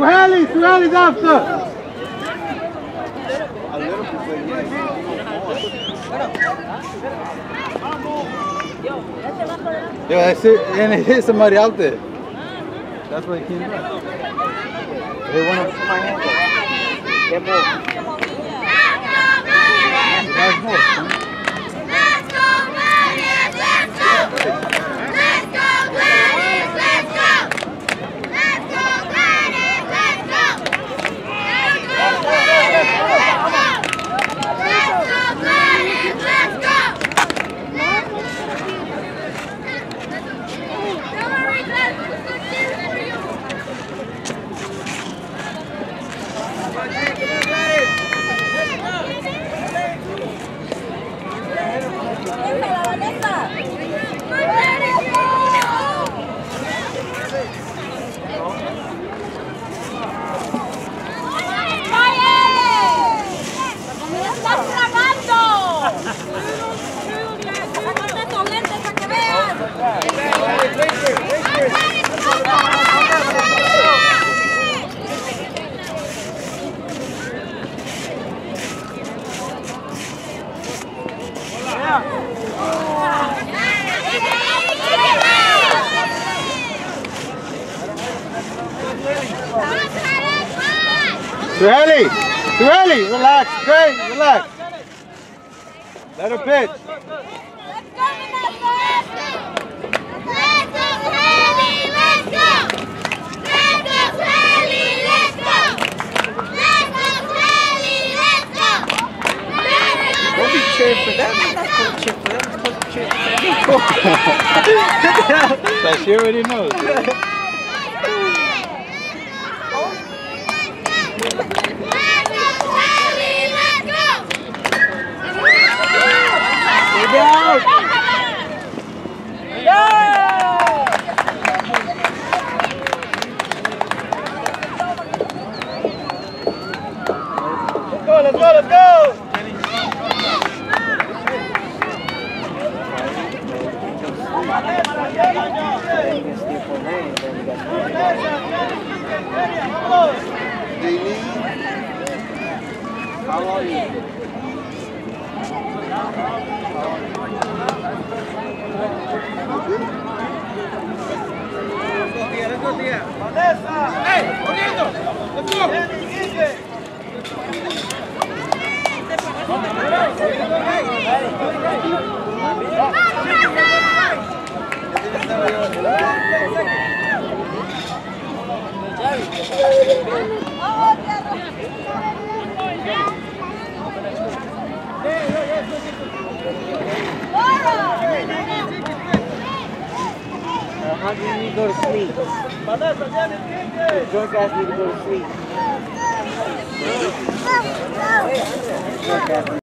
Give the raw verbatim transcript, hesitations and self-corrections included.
Suhaili, Suhaili's after. Yo, that's it, and it hit somebody out there. That's what he came back. They want to put my hand up. Get more. That's more. Let's go, Gladys! Let's go! Let's go, Gladys! Let's go! Let's go, Gladys! Let's go! Let's go, Gladys! Let's go! Let's go, Gladys! Let's go! Don't worry, Gladys. We're so cheering for you. Suhaili, Suhaili, relax, okay? Relax. Let her pitch. Let's go, Vanessa! Let's go, Suhaili! Let's go! Let's go, Suhaili! Let's go! Let's go, Suhaili! Let's go! Don't be cheering for them. That's not cheering for them. It's supposed to cheer for them. Like she already knows. Let's go, let's go, let's go! How are you? Let's go, Tia. Vanessa! Hey, bonito! Let's go! How do you need to go to sleep? The drunk ass need to go to sleep.